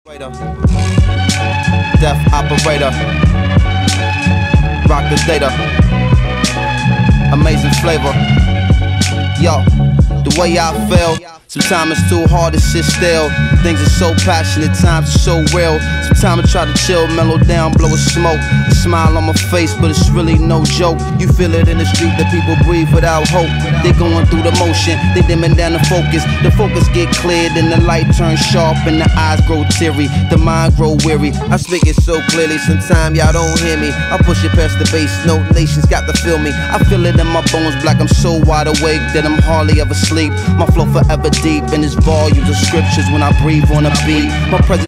Death operator, rock the data, amazing flavor. Yo, the way I feel, sometimes it's too hard to sit still. Things are so passionate, times are so real. Sometimes I try to chill, mellow down, blow a smoke. A smile on my face, but it's really no joke. You feel it in the street that people breathe without hope. They going through the motion, they dimming down the focus. The focus get cleared and the light turns sharp and the eyes grow teary, the mind grow weary. I speak it so clearly, sometimes y'all don't hear me. I push it past the bass, no nations got to feel me. I feel it in my bones, black, I'm so wide awake that I'm hardly ever sleep. My flow forever deep in its volumes of scriptures when I breathe on a beat. My presence,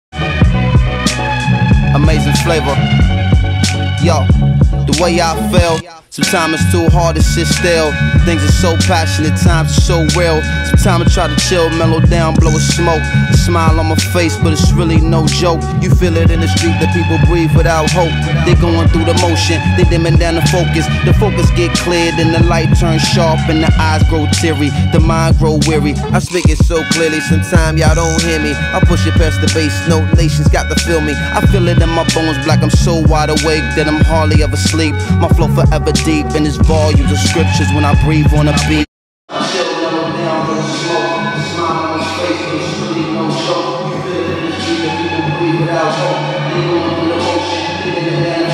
amazing flavor. Yo, the way I feel, sometimes it's too hard to sit still. Things are so passionate, times are so real. Sometimes I try to chill, mellow down, blow a smoke. A smile on my face, but it's really no joke. You feel it in the street that people breathe without hope. They going through the motion, they dimming down the focus. The focus get cleared and the light turns sharp and the eyes grow teary, the mind grow weary. I speak it so clearly, sometimes y'all don't hear me. I push it past the bass, no nations got to feel me. I feel it in my bones, black, I'm so wide awake that I'm hardly ever sleep. My flow forever deep in its volumes of scriptures when I breathe on a beat. You feel it in the street that people breathe without hope. They going through the motion, they